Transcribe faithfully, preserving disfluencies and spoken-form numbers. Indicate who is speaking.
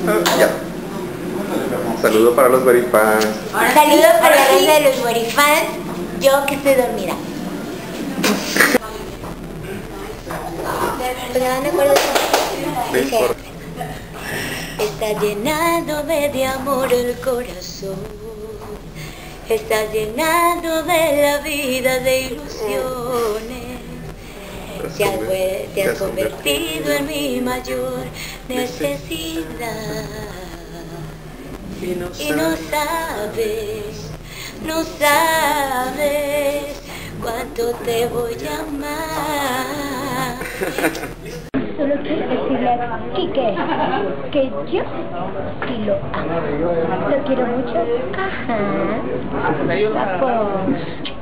Speaker 1: Ya. Saludo para los Verifans.
Speaker 2: Saludos para la raza de los Verifans. Yo que estoy dormida. Pero no me acuerdo.
Speaker 1: No importa.
Speaker 2: Está llenándome de amor el corazón. Está llenando de la vida de ilusiones. Te has, te has convertido en mi mayor necesidad. Y no sabes, no sabes cuánto te voy a amar.
Speaker 3: Solo quiero decirle a Quique que yo sí lo amo. Lo quiero mucho. Ajá. Papo.